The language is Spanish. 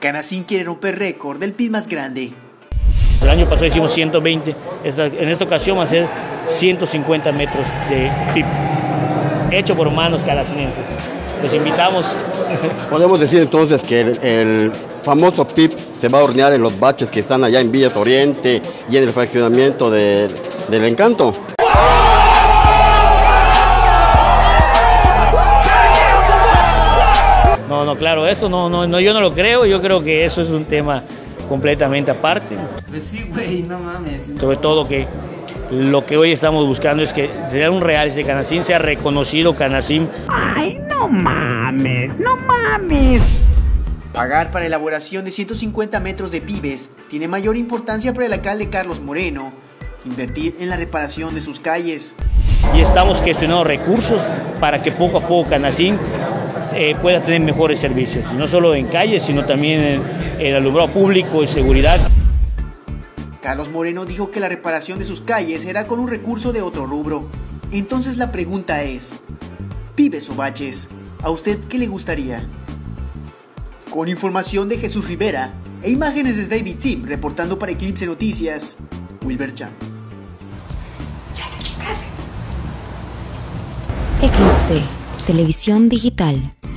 Canacín quiere romper récord del PIB más grande. El año pasado hicimos 120, en esta ocasión va a ser 150 metros de PIB, hecho por manos canacinenses. Los invitamos. Podemos decir entonces que el famoso PIB se va a hornear en los baches que están allá en Villas Oriente y en el fraccionamiento del Encanto. No, claro, eso no, yo no lo creo, yo creo que eso es un tema completamente aparte. Pues sí, güey, no mames. Sobre todo que lo que hoy estamos buscando es que sea un real, ese Canacín sea reconocido Canacín. Ay, no mames, no mames. Pagar para elaboración de 150 metros de pibes tiene mayor importancia para el alcalde Carlos Moreno que invertir en la reparación de sus calles. Y estamos gestionando recursos para que poco a poco Canacín pueda tener mejores servicios, no solo en calles, sino también en el alumbrado público y seguridad. Carlos Moreno dijo que la reparación de sus calles será con un recurso de otro rubro. Entonces la pregunta es, ¿pibes o baches? ¿A usted qué le gustaría? Con información de Jesús Rivera e imágenes de David Tip, reportando para Eclipse Noticias, Wilber Chan. Eclipse, televisión digital.